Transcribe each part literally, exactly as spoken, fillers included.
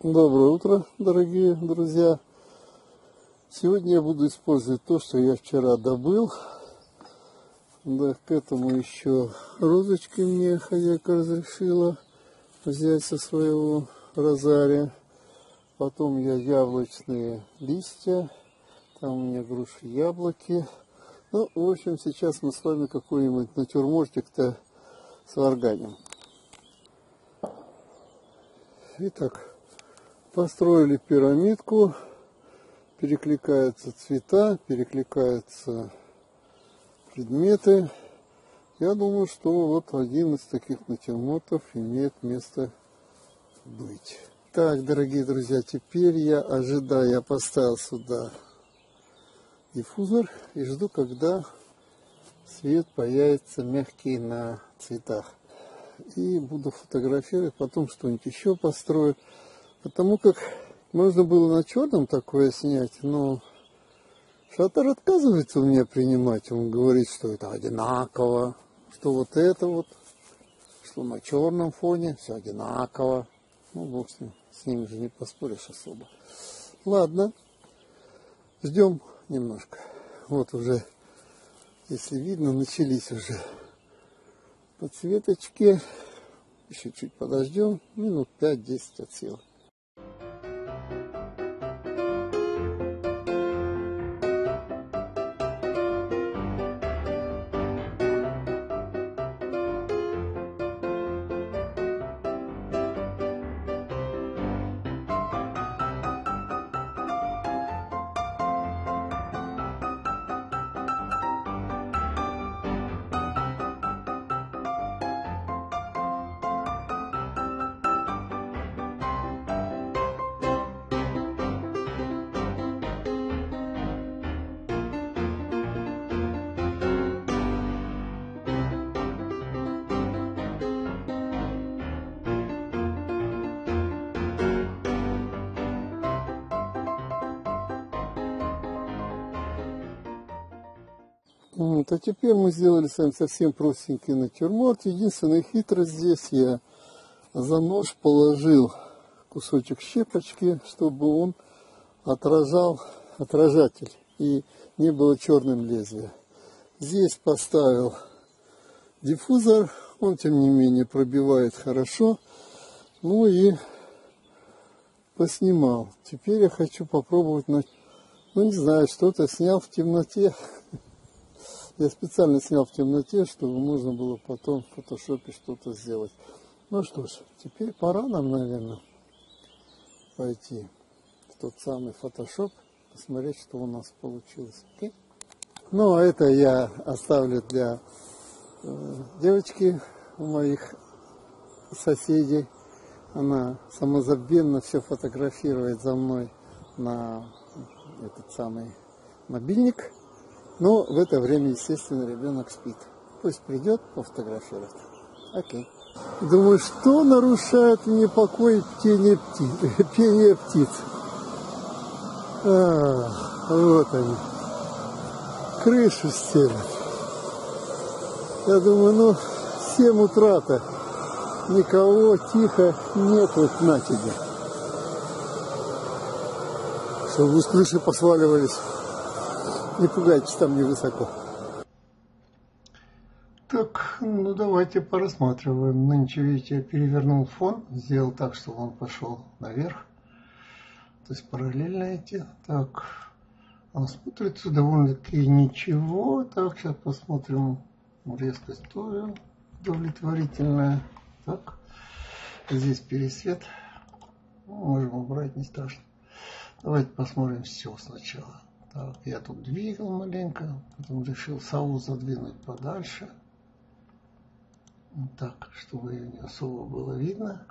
Доброе утро, дорогие друзья! Сегодня я буду использовать то, что я вчера добыл. Да, к этому еще розочки мне хозяйка разрешила взять со своего розария. Потом я яблочные листья, там у меня груши, яблоки. Ну, в общем, сейчас мы с вами какой-нибудь натюрмортик-то сварганим. Итак, построили пирамидку, перекликаются цвета, перекликаются предметы. Я думаю, что вот один из таких натюрмортов имеет место быть. Так, дорогие друзья, теперь я ожидаю, я поставил сюда диффузор и жду, когда свет появится мягкий на цветах. И буду фотографировать, потом что-нибудь еще построю. Потому как можно было на черном такое снять, но шатер отказывается у меня принимать. Он говорит, что это одинаково, что вот это вот, что на черном фоне все одинаково. Ну, бог с ним, с ним же не поспоришь особо. Ладно, ждем немножко. Вот уже, если видно, начались уже подсветочки. Еще чуть подождем, минут пять-десять от силы. Вот, а теперь мы сделали с вами совсем простенький натюрморт. Единственная хитрость здесь, я за нож положил кусочек щепочки, чтобы он отражал отражатель и не было черным лезвием. Здесь поставил диффузор, он тем не менее пробивает хорошо. Ну и поснимал. Теперь я хочу попробовать, на... ну не знаю, что-то снял в темноте. Я специально снял в темноте, чтобы можно было потом в фотошопе что-то сделать. Ну что ж, теперь пора нам, наверное, пойти в тот самый фотошоп, посмотреть, что у нас получилось. Okay? Ну, а это я оставлю для э, девочки у моих соседей. Она самозабвенно все фотографирует за мной на этот самый мобильник. Но в это время, естественно, ребенок спит. Пусть придет, пофотографирует. Окей. Думаю, что нарушает мне покой пение птиц? Пение птиц. А, вот они. Крышу стелят. Я думаю, ну, семь утра-то. Никого, тихо, нет, вот на тебе. Чтобы вы с крыши посваливались. Не пугайтесь, там невысоко. Так, ну давайте порассматриваем. Нынче, видите, я перевернул фон, сделал так, чтобы он пошел наверх. То есть параллельно эти. Так, он смотрится довольно-таки ничего. Так, сейчас посмотрим. Резкость тоже удовлетворительная. Так, здесь пересвет. Можем убрать, не страшно. Давайте посмотрим все сначала. Так, я тут двигал маленько, потом решил сову задвинуть подальше. Вот так, чтобы ее не особо было видно.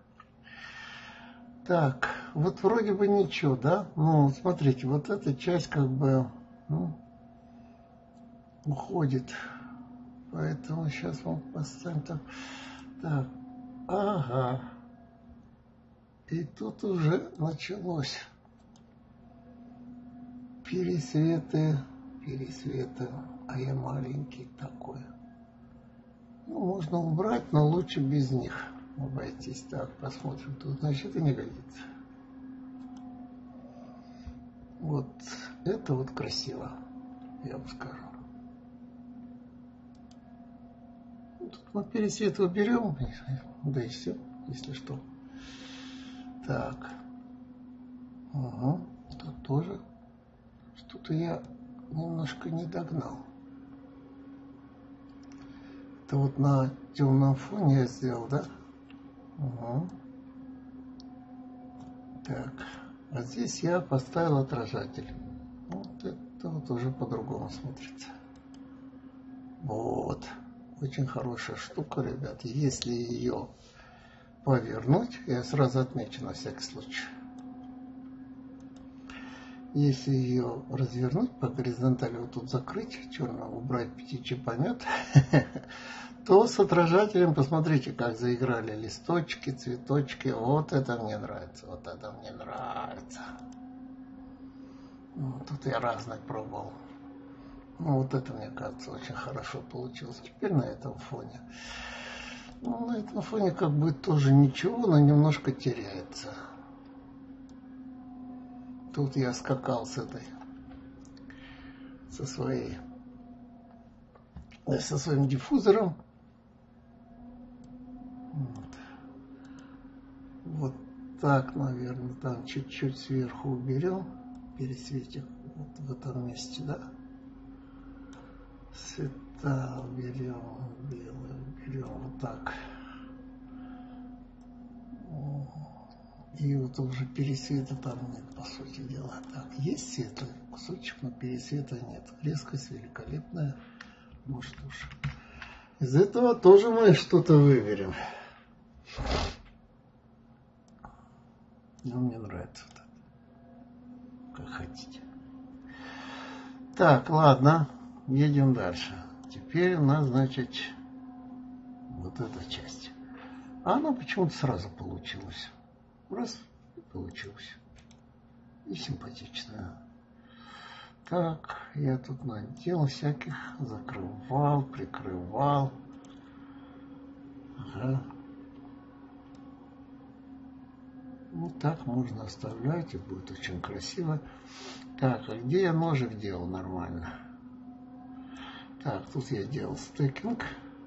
Так, вот вроде бы ничего, да? Ну, смотрите, вот эта часть как бы ну, уходит. Поэтому сейчас вам поставим так. Так, ага. И тут уже началось. Пересветы, пересветы, а я маленький такой. Ну, можно убрать, но лучше без них обойтись. Так, посмотрим. Тут, значит, и не годится. Вот это вот красиво, я вам скажу. Тут мы пересвет уберем, да и все, если что. Так. Угу. Тут тоже что-то я немножко не догнал. Это вот на темном фоне я сделал, да? Угу. Так. А здесь я поставил отражатель. Вот это вот уже по-другому смотрится. Вот. Очень хорошая штука, ребят. Если ее повернуть, я сразу отмечу на всякий случай. Если ее развернуть по горизонтали, вот тут закрыть, черно убрать птичий помет, то с отражателем, посмотрите, как заиграли листочки, цветочки. Вот это мне нравится, вот это мне нравится. Ну, тут я разное пробовал. Ну, вот это, мне кажется, очень хорошо получилось. Теперь на этом фоне. Ну, на этом фоне как бы тоже ничего, но немножко теряется. Тут я скакал с этой, со своей, со своим диффузором. Вот, вот так, наверное, там чуть-чуть сверху уберем, пересветим вот в этом месте, да. Цвета уберем, белый уберем, вот так. И вот уже пересвета там нет, по сути дела. Так, есть светлый кусочек, но пересвета нет. Резкость великолепная. Ну что ж, из этого тоже мы что-то выберем. Но мне нравится вот это. Как хотите. Так, ладно, едем дальше. Теперь у нас, значит, вот эта часть. А она почему-то сразу получилась. Раз, и получилось. И симпатично. Так, я тут надел всяких, закрывал, прикрывал. Ага. Вот так можно оставлять, и будет очень красиво. Так, а где я ножик делал нормально? Так, тут я делал стекинг.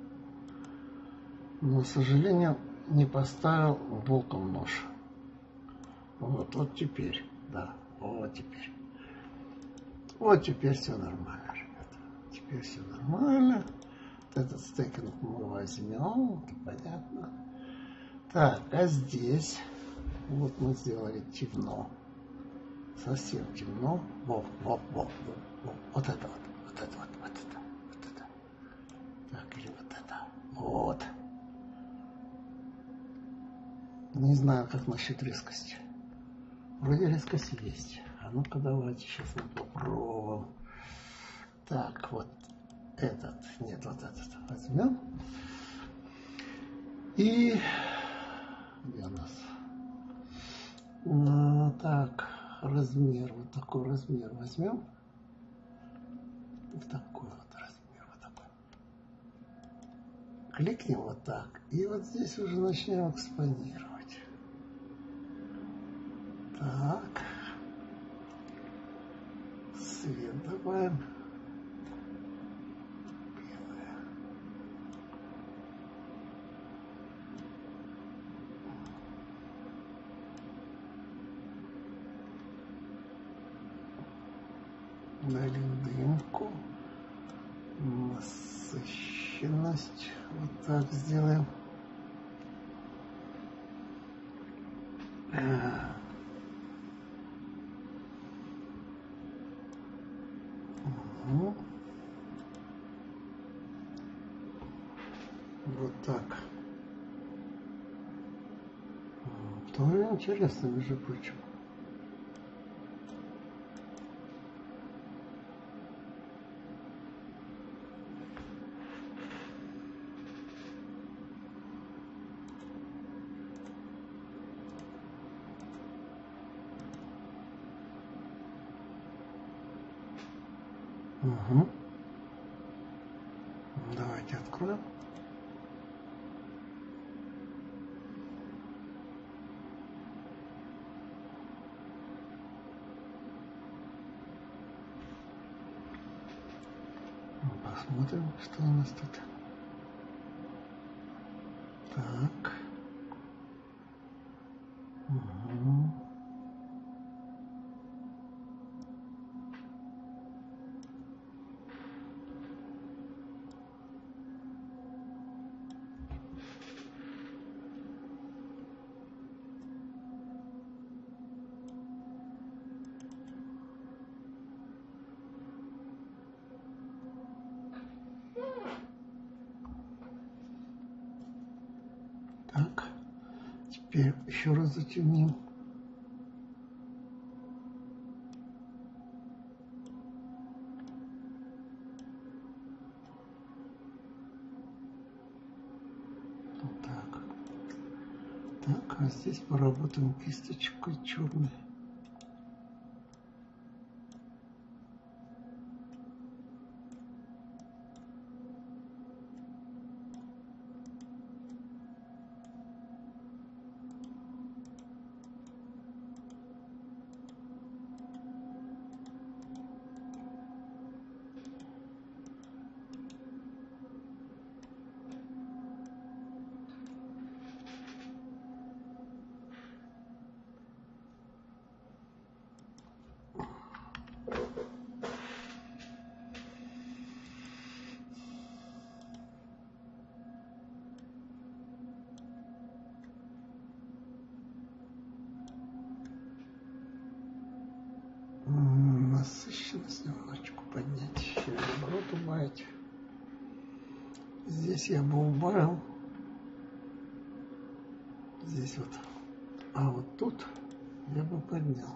Но, к сожалению, не поставил боком нож. Вот, вот теперь, да, вот теперь. Вот теперь все нормально, ребята. Теперь все нормально. Этот стекинг мы возьмем, это понятно. Так, а здесь вот мы сделали темно. Совсем темно. Во, во, во, во, во. Вот это вот, вот это вот, вот это, вот это. Так, или вот это. Вот. Не знаю, как насчет резкости. Вроде резкость есть. А ну-ка давайте сейчас мы попробуем. Так, вот этот. Нет, вот этот возьмем. И где у нас? Ну, так, размер. Вот такой размер возьмем. Вот такой вот размер. Вот такой. Кликнем вот так. И вот здесь уже начнем экспонировать. Так. Свет добавим. Белое. Дадим дымку. Насыщенность. Вот так сделаем. Угу. Вот так. Тоже интересно, между прочим. Угу. Давайте откроем. Посмотрим, что у нас тут. Так. Угу. Так. Теперь еще раз затемним. Вот так. Так, а здесь поработаем кисточкой черной. Насыщенность немножечко поднять, еще наоборот убавить. Здесь я бы убавил, здесь вот, а вот тут я бы поднял.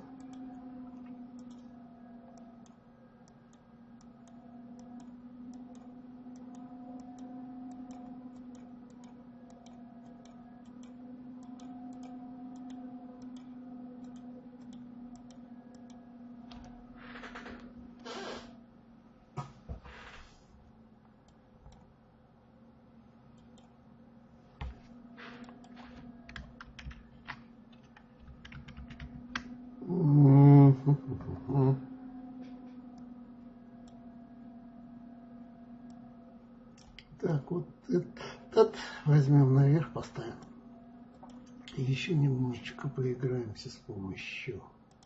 Так, вот этот возьмем наверх, поставим. И еще немножечко поиграемся с помощью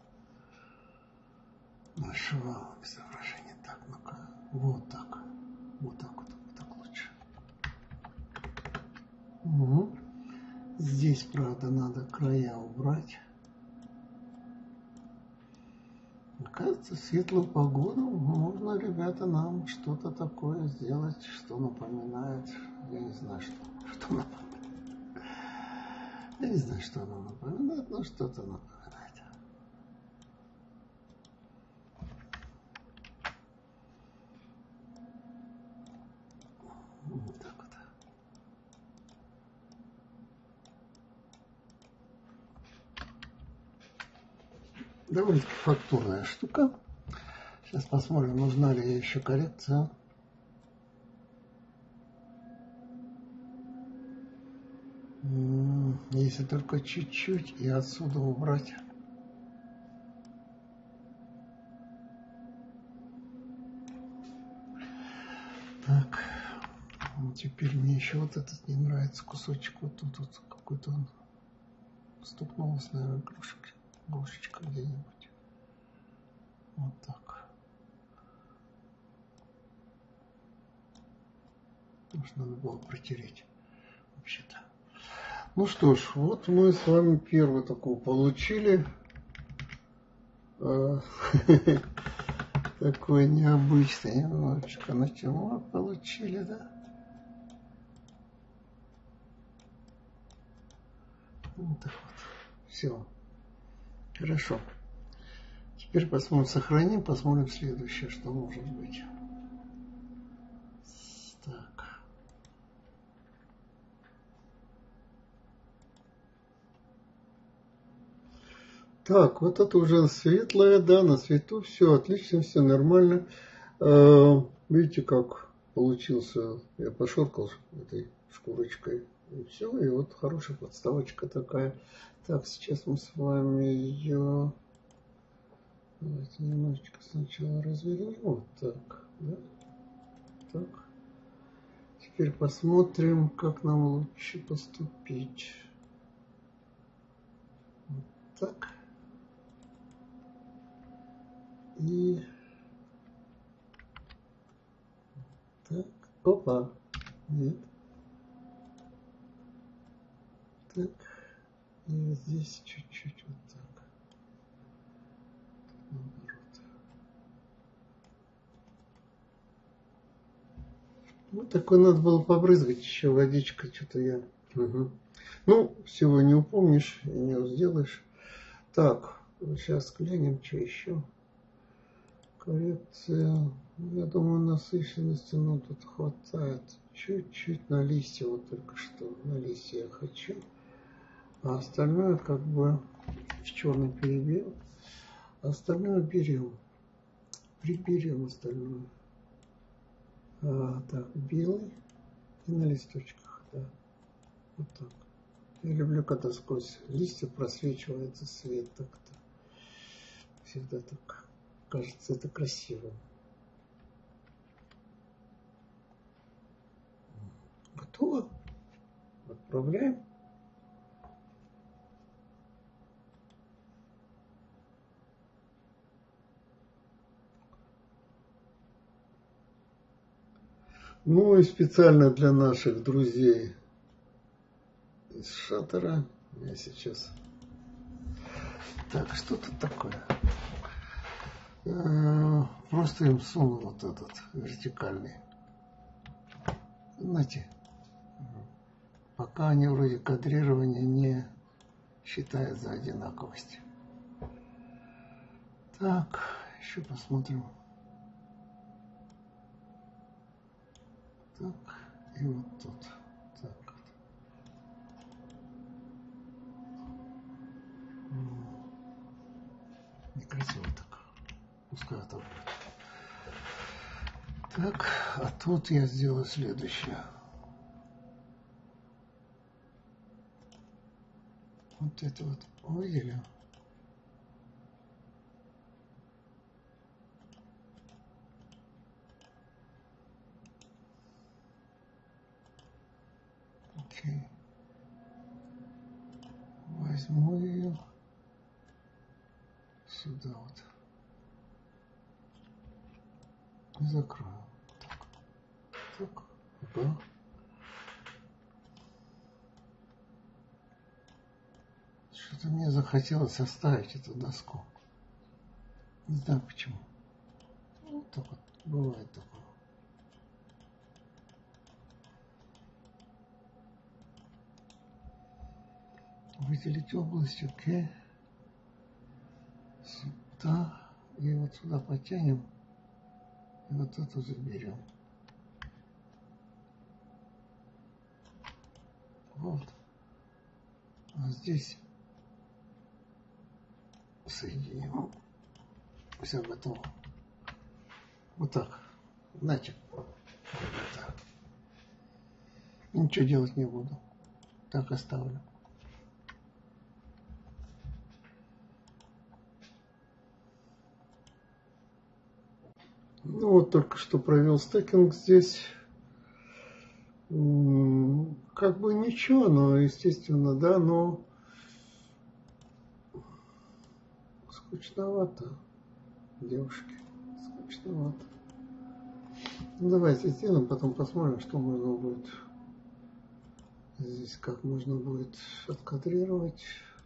нашего изображения. Так, ну-ка, вот так. Вот так вот, вот так лучше. Угу. Здесь, правда, надо края убрать. Кажется, в светлую погоду можно, ребята, нам что-то такое сделать, что напоминает, я не знаю, что, что напоминает. Я не знаю, что оно напоминает, но что-то напоминает. Вот так вот. Довольно-таки фактурная штука. Сейчас посмотрим, нужна ли еще коррекция. Если только чуть-чуть и отсюда убрать. Так, теперь мне еще вот этот не нравится кусочек. Вот тут вот какой-то он стукнулся, наверное, глушечка, глушечка где-нибудь. Вот так. Может, надо было протереть вообще-то. Ну что ж, вот мы с вами первый такой получили. Такой необычный немножечко натюрморт получили, да? Вот так вот. Все. Хорошо. Теперь посмотрим, сохраним, посмотрим следующее, что может быть. Так. Так, вот это уже светлое, да, на свету, все отлично, все нормально. Видите, как получился, я пошоркал этой шкурочкой, и все, и вот хорошая подставочка такая. Так, сейчас мы с вами ее, давайте немножечко сначала развернем, вот так, да. так. Теперь посмотрим, как нам лучше поступить. Вот так. И так. Опа. Нет. Так. И здесь чуть-чуть вот так. Наоборот. Вот такой надо было побрызгать еще водичкой. Что-то я... Угу. Ну, всего не упомнишь и не сделаешь. Так, сейчас глянем, что еще. Коррекция. Я думаю, насыщенности, ну, тут хватает. Чуть-чуть на листья, вот только что на листья я хочу. А остальное как бы в черный перебил. А остальное берем. Приберем остальное. А, так, белый и на листочках, да. Вот так. Я люблю, когда сквозь листья просвечивается свет так-то. Всегда так кажется это красивым. Готово? Отправляем. Ну и специально для наших друзей из шаттера я сейчас... Так, что тут такое? Просто им сунул вот этот вертикальный. Знаете, пока они вроде кадрирования не считают за одинаковость. Так, еще посмотрим. Так, и вот тут. Так. Некрасиво так. Пускай это будет. Так, а тут я сделаю следующее. Вот это вот увидели? Окей. Возьму ее сюда вот. И закрою. Так. Так. Да. Что-то мне захотелось оставить эту доску. Не знаю почему. Вот так вот. Бывает такое. Выделить область, окей. Сюда. И вот сюда потянем. И вот эту заберем. Вот. А здесь соединим. Все готово. Вот так. Значит, так. Ничего делать не буду. Так оставлю. Ну вот только что провел стекинг здесь. Как бы ничего, но естественно, да, но скучновато, девушки, скучновато. Ну, давайте сделаем, потом посмотрим, что можно будет здесь, как можно будет откадрировать.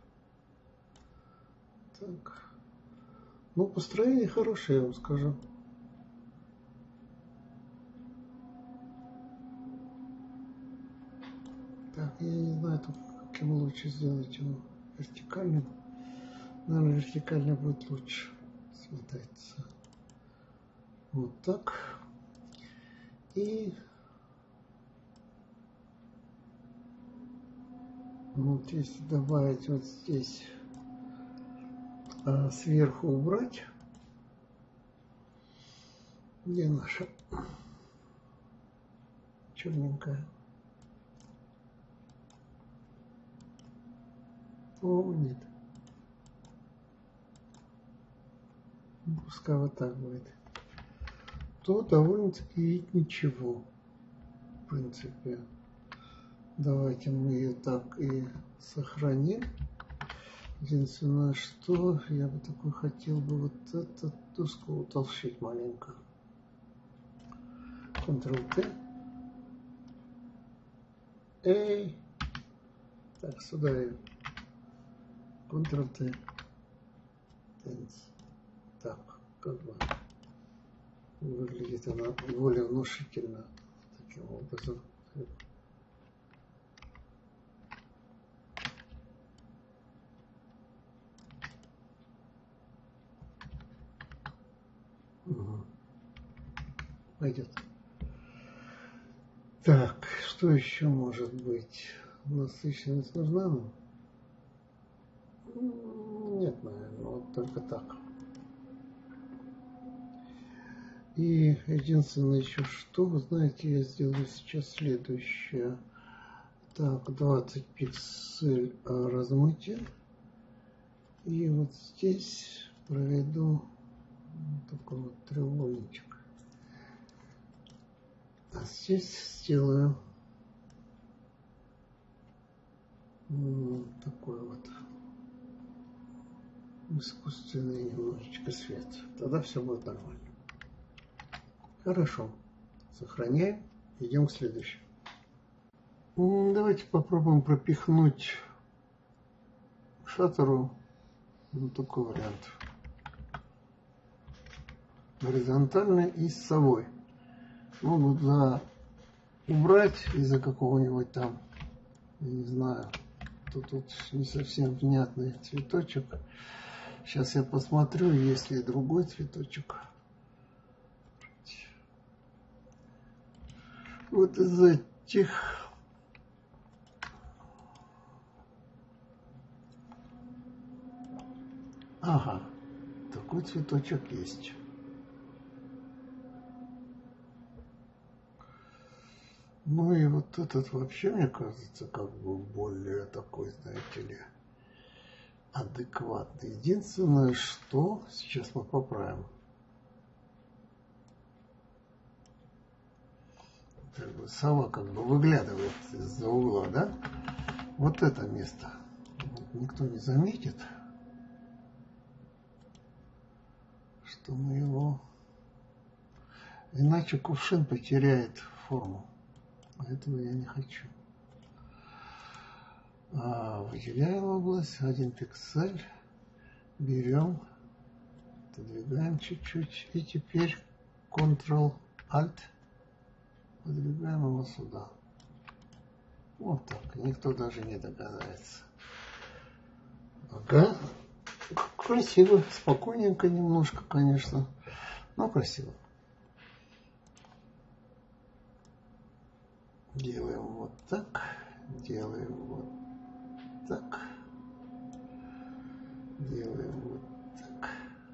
Так. Ну, построение хорошее, я вам скажу. Так, я не знаю, каким лучше сделать его. Вертикальным. Наверное, вертикально будет лучше смотреться. Вот так. И вот если добавить вот здесь, а сверху убрать, где наша черненькая. О, нет. Пускай вот так будет. что довольно-таки ничего, в принципе. Давайте мы ее так и сохраним. Единственное, что я бы такой хотел бы вот эту доску утолщить маленько. контрол-Т. Эй! Так, сюда ее. контрол-Т. Так, как бы выглядит она более внушительно таким образом. Угу. Пойдет. Так, что еще может быть? Насыщенность нужна нам? Нет, наверное, вот только так. И единственное еще что, вы знаете, я сделаю сейчас следующее. Так, двадцать пиксель размытия. И вот здесь проведу такой вот треугольничек. А здесь сделаю такой вот искусственный немножечко свет. Тогда все будет нормально. Хорошо. Сохраняем. Идем к следующему. Давайте попробуем пропихнуть шаттеру вот такой вариант. Горизонтальный и с совой. Могут за убрать из-за какого-нибудь там, я не знаю, тут, тут не совсем внятный цветочек. Сейчас я посмотрю, есть ли другой цветочек. Вот из этих ага, такой цветочек есть. Ну и вот этот вообще, мне кажется, как бы более такой, знаете ли, адекватный. Единственное, что сейчас мы поправим. Как бы сова как бы выглядывает из-за угла, да? Вот это место никто не заметит, что мы его... Иначе кувшин потеряет форму. А этого я не хочу. А, выделяем область, один пиксель, берем, отодвигаем чуть-чуть, и теперь контрол-Alt, подвигаем его сюда. Вот так, никто даже не догадается. Ага, красиво, спокойненько немножко, конечно, но красиво. Делаем вот так, делаем вот так, делаем вот так.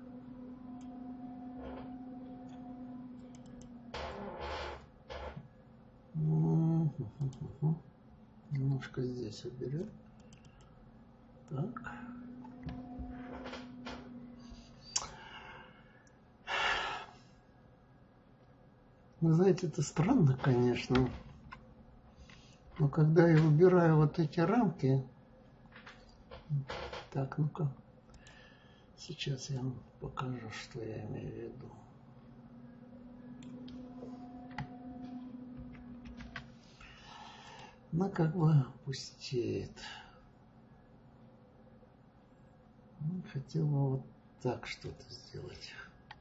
Немножко здесь уберем. Так. Вы знаете, это странно, конечно. Но когда я выбираю вот эти рамки, так, ну-ка, сейчас я вам покажу, что я имею в виду. Она как бы пустеет. Хотел бы вот так что-то сделать.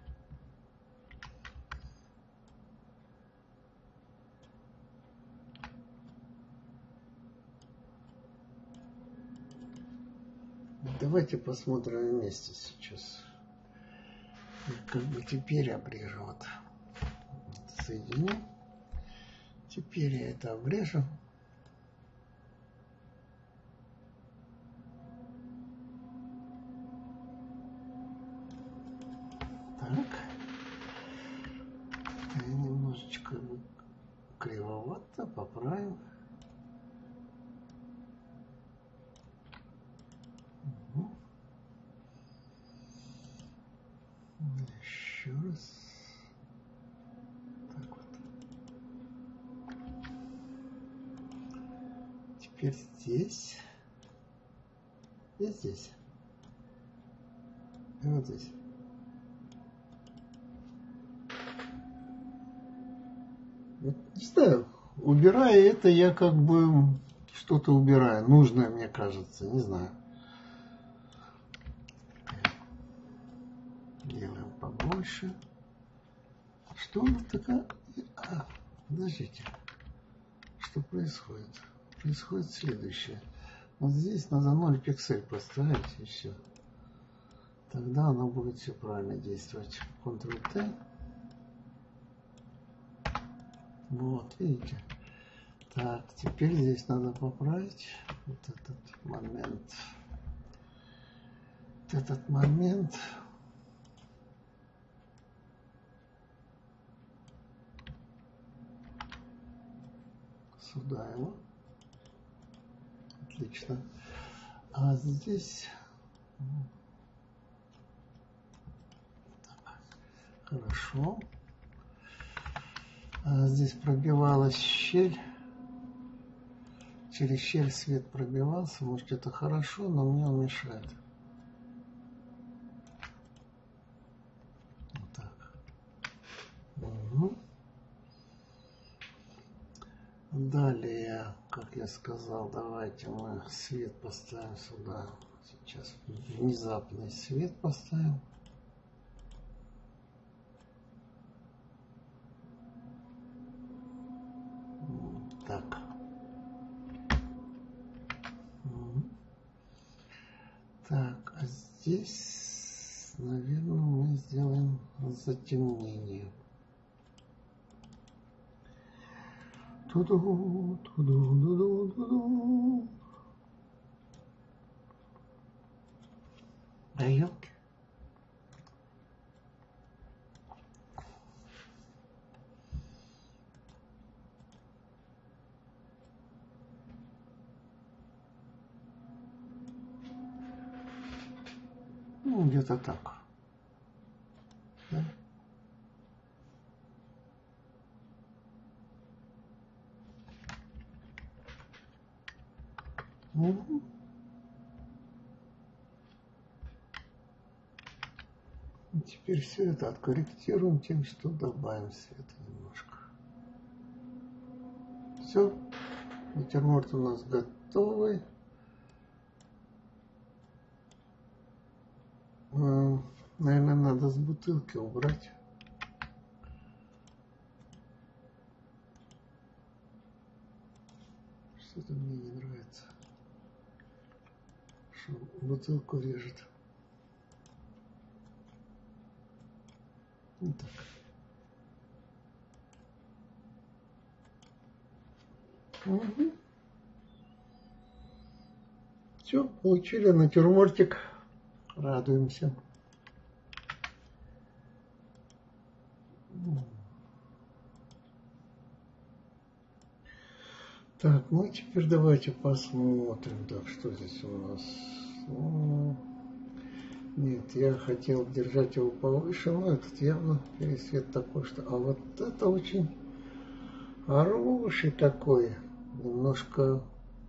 Давайте посмотрим вместе сейчас. Как бы теперь обрежу. Вот. Соединю. Теперь я это обрежу. Так. И немножечко кривовато поправим. Угу. Еще раз. теперь здесь. И здесь. И вот здесь. Вот, не знаю, убирая это, я как бы что-то убираю. Нужное, мне кажется, не знаю. Делаем побольше. Что она такая? А, подождите. Что происходит? Происходит следующее. Вот здесь надо ноль пиксель поставить и все. Тогда оно будет все правильно действовать. контрол-Т. Вот, видите? Так, теперь здесь надо поправить вот этот момент. Вот этот момент. Сюда его. Отлично. А здесь... Так, хорошо. А здесь пробивалась щель. Через щель свет пробивался. Может, это хорошо, но мне он мешает. Вот так. Угу. Далее, как я сказал, давайте мы свет поставим сюда. Сейчас внезапный свет поставим. Так. Так, а здесь, наверное, мы сделаем затемнение. Ту-ду, ту-ду, ту-ду. Да ёлки. Ну, где-то так. Да? Угу. И теперь все это откорректируем тем, что добавим света немножко. Все. Натюрморт у нас готовый. Наверное, надо с бутылки убрать. Что-то мне не нравится. Что бутылку режет. Вот так. Угу. Все, получили натюрмортик. Радуемся. Так, ну теперь давайте посмотрим, так, что здесь у нас. Ну, нет, я хотел держать его повыше, но этот явно пересвет такой, что... А вот это очень хороший такой, немножко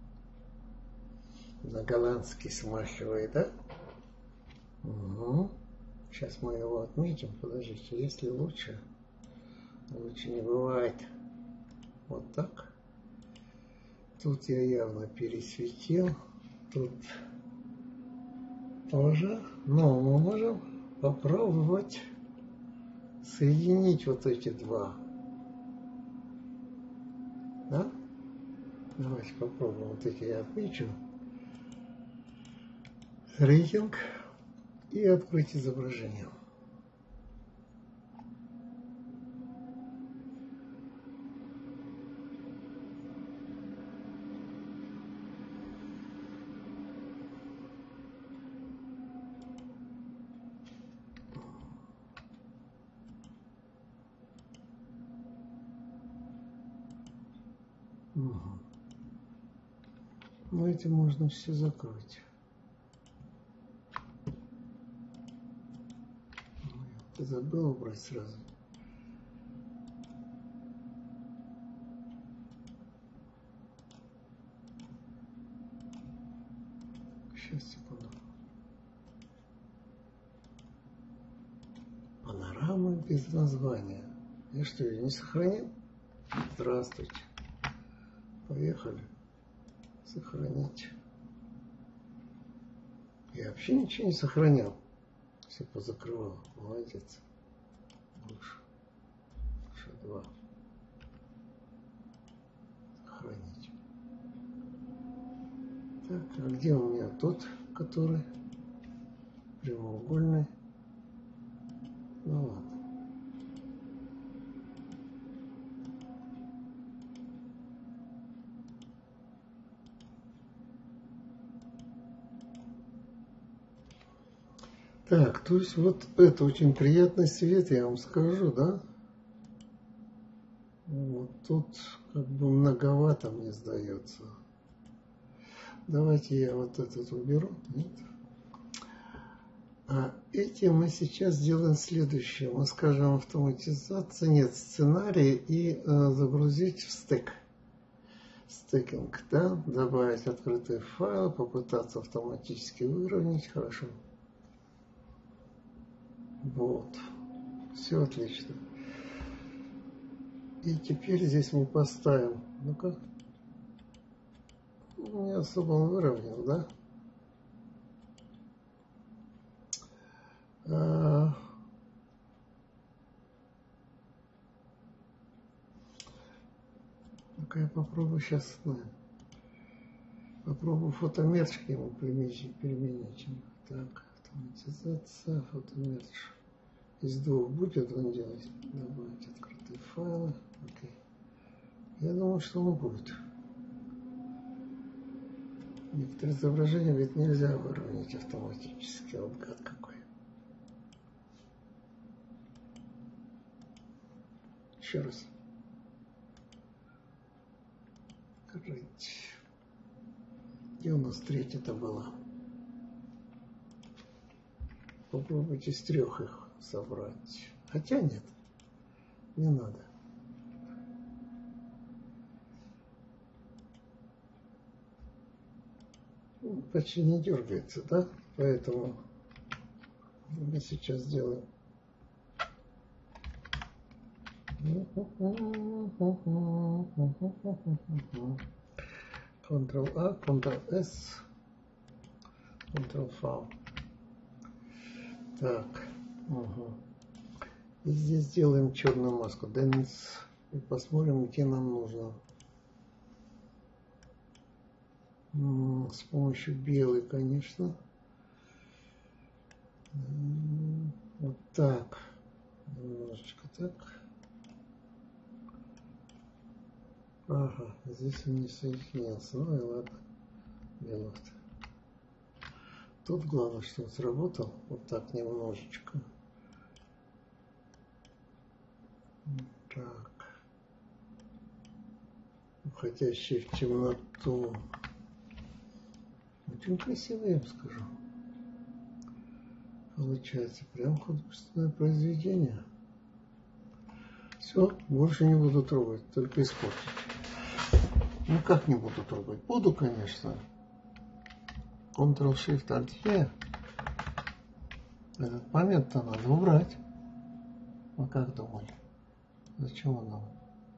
на голландский смахивает, да? Угу. Сейчас мы его отметим, подождите, если лучше, лучше не бывает. Вот так. Тут я явно пересветил, тут тоже, но мы можем попробовать соединить вот эти два. Да? Давайте попробуем. Вот эти я отмечу. Рейтинг и открыть изображение. Угу. Ну, этим можно все закрыть. Я забыл убрать сразу. Панорама без названия. Я что, ее не сохранил? Здравствуйте. Поехали. Сохранить. Я вообще ничего не сохранял. Все позакрывал. Молодец. Больше. Еще два. Сохранить. Так, а где у меня тот, который прямоугольный? Ну ладно. Так, то есть вот это очень приятный свет, я вам скажу, да? Вот тут как бы многовато, мне сдается. Давайте я вот этот уберу. Нет? А этим мы сейчас сделаем следующее. Мы скажем автоматизация, нет, сценарий и э, загрузить в стек. Стекинг, да? Добавить открытые файлы, попытаться автоматически выровнять. Хорошо. Вот. Все отлично. И теперь здесь мы поставим. Ну-ка. Не особо он выровнял, да? А... Ну-ка я попробую сейчас. Ну, попробую фотомерчик ему применить. применить. Так, автоматизация, фотомерч. Из двух будет он делать. Добавить открытые файлы. Окей. Я думаю, что он будет. Некоторые изображения ведь нельзя выровнять автоматически. Вот гад какой. Еще раз. Открыть. Где у нас третья-то была? Попробуйте с трех их собрать. Хотя нет, не надо. Ну, почти не дергается, да? Поэтому мы сейчас сделаем. Ctrl-A, Ctrl-S, Ctrl-V. Так. Угу. И здесь сделаем черную маску. Dance. И посмотрим, где нам нужно. С помощью белой, конечно. Вот так. Немножечко так. Ага, здесь он не соединился. Ну и ладно. Белый. Тут главное, что он сработал. Вот так немножечко. Так. Уходящий в темноту. Очень красиво, я вам скажу. Получается прям художественное произведение. Все, больше не буду трогать, только испортить. Ну как не буду трогать? Буду, конечно. Ctrl-Shift-Alt-E. Этот момент-то надо убрать. Вы как думали? Зачем он нам?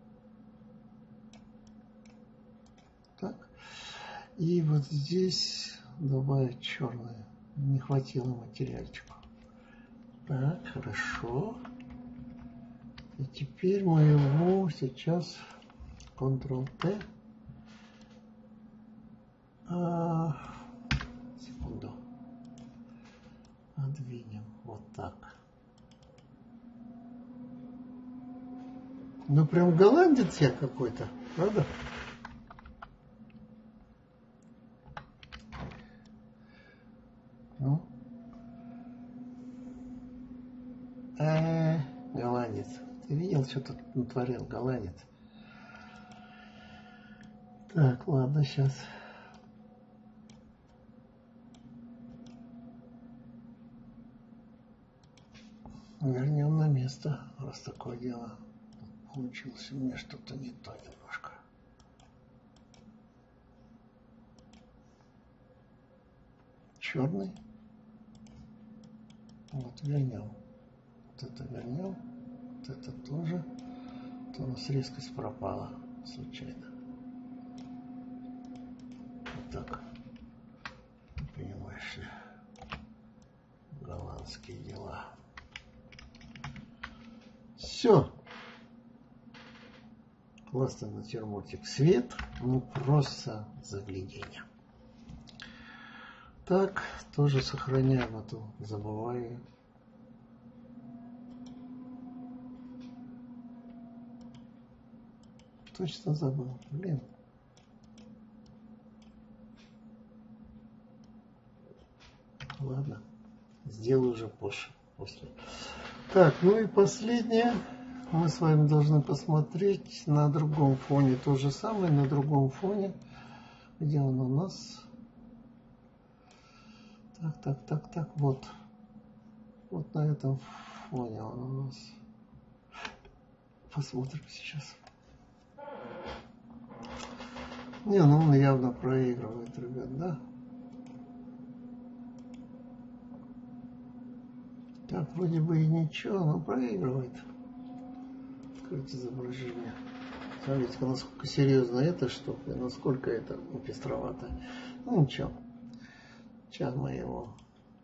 Так. И вот здесь добавить черное. Не хватило материальчику. Так, хорошо. И теперь мы его сейчас Ctrl-T. А, секунду. Отдвинем вот так. Ну прям голландец я какой-то, правда? Ну? Э, голландец. Ты видел, что тут натворил голландец? Так, ладно, сейчас. Вернем на место, раз такое дело. Получилось у меня что-то не то немножко. Черный. Вот, вернем. Вот это вернем. Вот это тоже. То у нас резкость пропала случайно. Вот так. Понимаешь ли, голландские дела. Все. Классный натюрмортик. Свет, ну просто загляденье. Так, тоже сохраняем, а то забываю. Точно забыл, блин. Ладно, сделаю уже позже, после. Так, ну и последнее. Мы с вами должны посмотреть на другом фоне. То же самое, на другом фоне. Где он у нас? Так, так, так, так, вот. Вот на этом фоне он у нас. Посмотрим сейчас. Не, ну он явно проигрывает, ребят, да? Так, вроде бы и ничего, но проигрывает. Открыть изображение. Смотрите, насколько серьезно эта штука, и насколько это пестровато. Ну ничего. Сейчас мы его...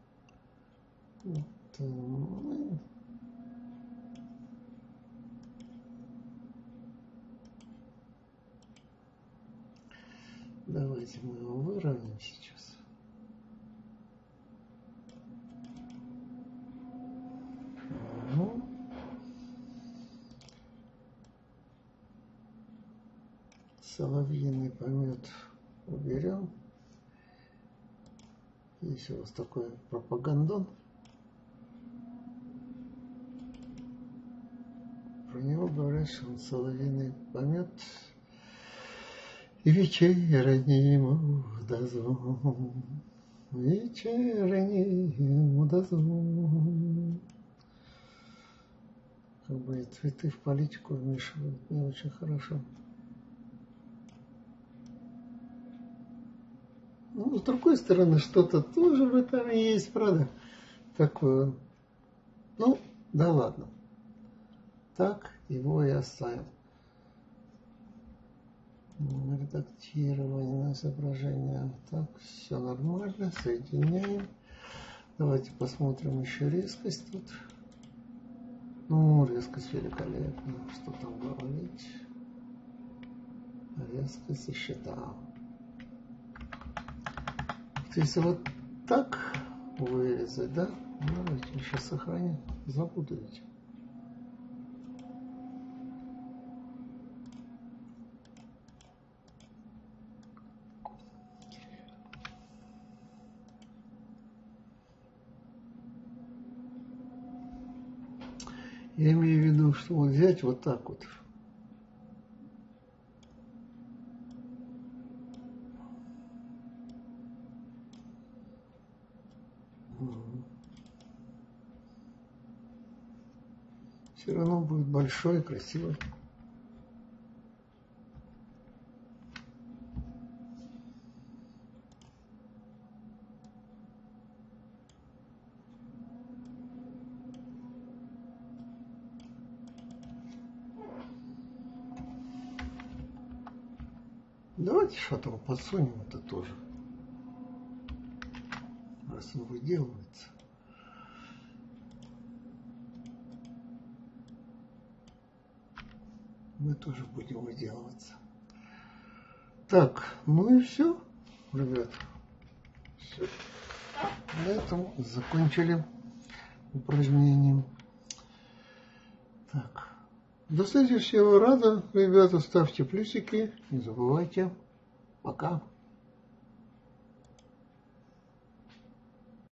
Давайте мы его выровняем сейчас. Угу. Соловьиный помет уберем. Здесь у вас такой пропагандон. Про него говорят, что он соловьиный помет. И вечернему дозвон, вечернему дозвон. Как бы цветы в политику вмешивают не очень хорошо. Ну, с другой стороны, что-то тоже в этом есть, правда? Такое. Ну, да ладно. Так, его и оставим. Редактирование изображения. Так, все нормально. Соединяем. Давайте посмотрим еще резкость тут. Ну, резкость великолепна. Что там говорить? Резкость еще да. Если вот так вырезать, да? Давайте еще сохраним. Забуду ведь. Я имею в виду, что вот взять вот так вот. Все равно будет большой и красивый. Давайте что-то подсунем это тоже, раз он выделывается. Мы тоже будем выделываться. Так, ну и все, ребят. Все. На этом закончили упражнение. Так. До следующего раза, ребята, ставьте плюсики, не забывайте. Пока.